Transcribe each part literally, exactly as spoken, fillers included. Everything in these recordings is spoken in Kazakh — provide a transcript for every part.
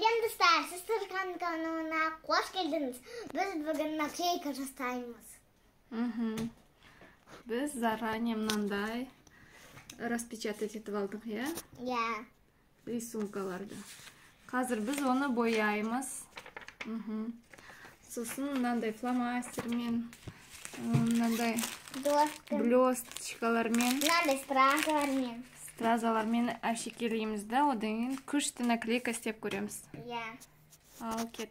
достар, сіз Тұрған каналына қош келдіңіз. Біз бүгін наклейка жасаймыз. Біз заранее мынандай распечатать етіп алдық, я? Я. Рисункаларды. Қазір біз оны бояймыз. Сосын мынандай фломастермен, мынандай блесточкалармен, мынандай стразалармен. Стразалармен әшекейлейміз да, одан кейін күшті наклейка істеп көреміз. Я. Ал кеттік.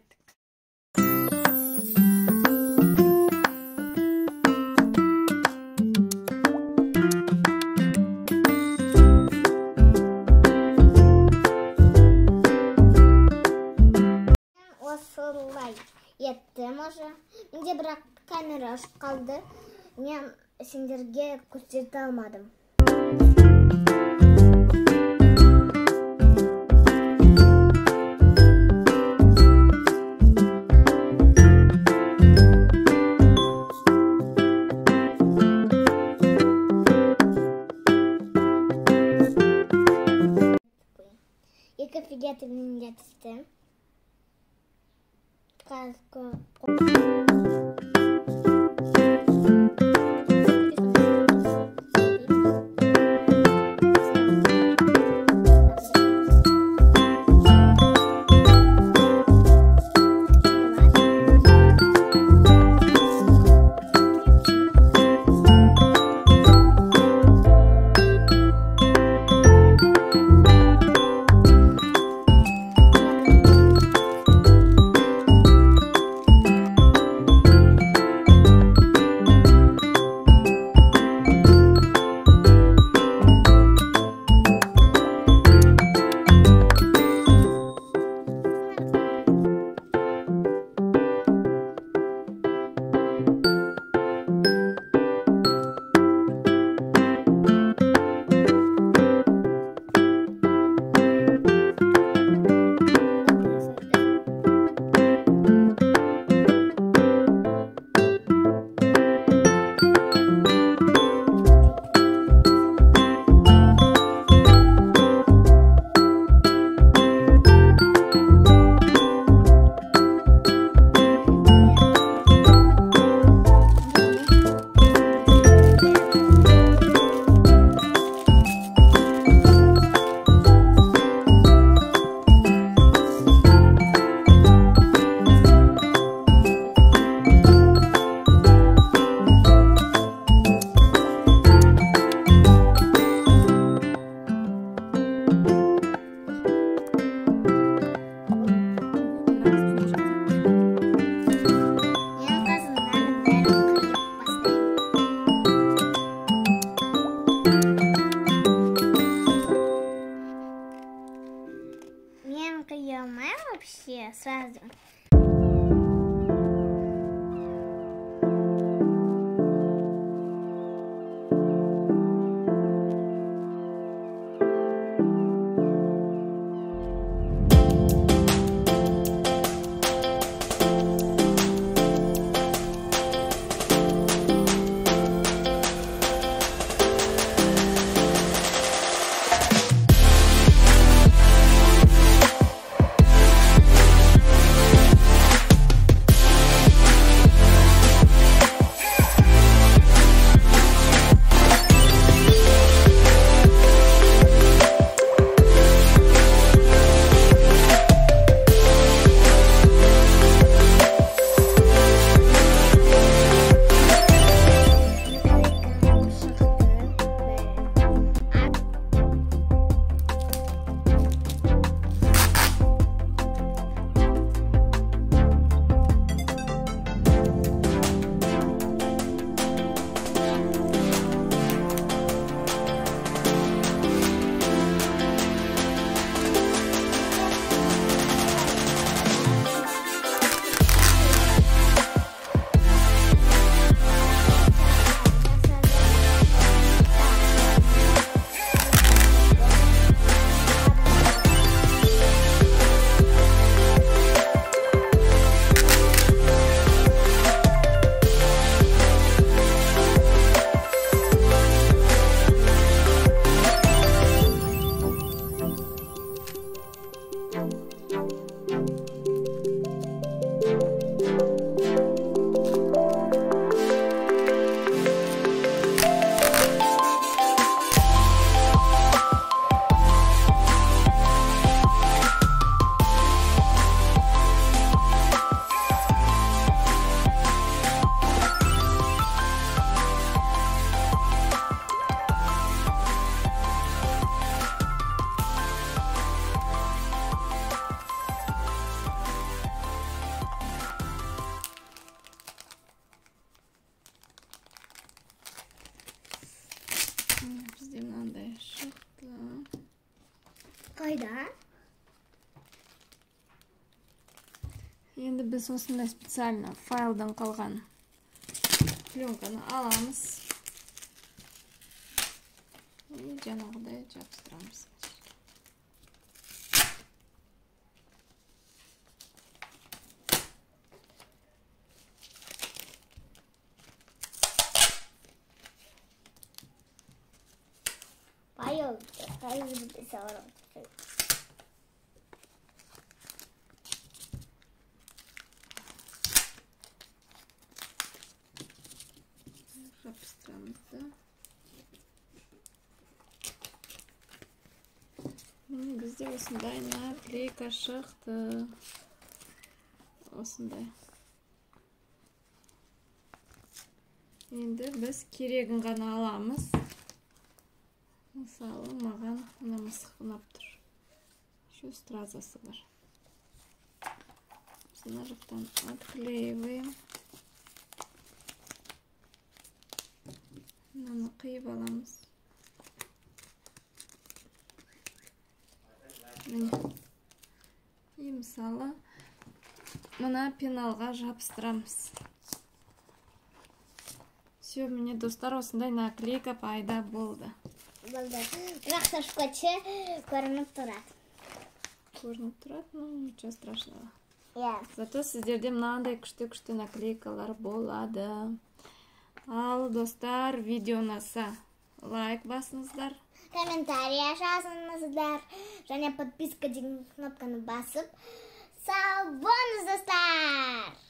Осылай еттім уже. Менде бірақ камера ашып қалды. Мен сендерге көрсете алмадым. Екі фигетімін етістім. Қазғы... Мен қиямай вообще сразу. Енді біз осындай специально файлдан қалған пленканы аламыз. И жаңағыдай жабыстырамыз. Пойел, пойел писала. Жабыстырамыз да. Бізде осындай наклейка шықты. Осындай. Енді біз керегін ғана аламыз. Мысалы, маған мына мысық ұнап тұр. Еще стразасы бар. Мына жақтан отклеиваем. Мынаны қиып аламыз. Міне. И мысалы, мына пеналға жабыстырамыз. Все, міне достар, осындай наклейка пайда болды. Болды. Бірақ та шкотчы көрініп тұрады. Көрініп тұрады, но ничего страшного. Иә. Зато сіздерде мынандай күшті-күшті наклейкалар болады. Ал достар, видео ұнаса лайк басыңыздар. Комментария жазыңыздар. Және подписка деген кнопканы басып. Сау болыңыз достар!